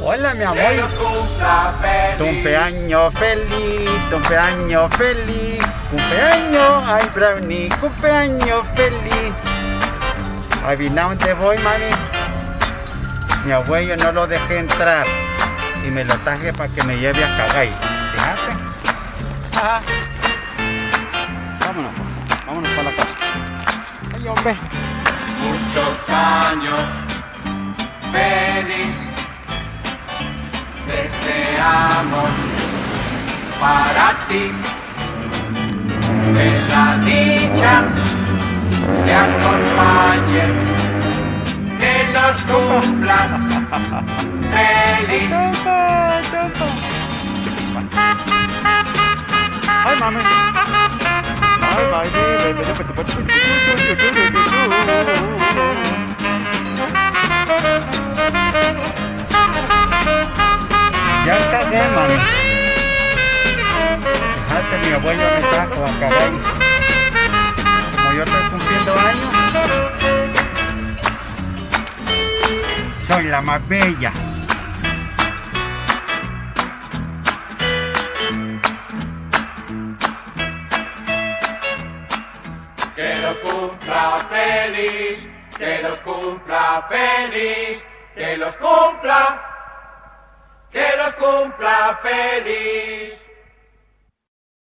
Hola, mi amor. Que los cumpla feliz. Cumpleaños feliz, cumpleaños feliz, cumpleaños, ay Brownie, cumpleaños feliz. Adivina dónde voy, mami. Mi abuelo no lo dejé entrar y me lo traje para que me lleve a Cagay. Fíjate. Ajá. Vámonos, vámonos para la casa. Ay, hombre. Muchos años feliz deseamos para ti, que la dicha te acompañe, que los cumplas feliz. Ay, mami. Ay, baby. Ya cagué, mami. Fíjate, mi abuelo me trajo a cagar. Como yo estoy cumpliendo años, soy la más bella. Que los cumpla feliz, que los cumpla feliz, que los cumpla feliz.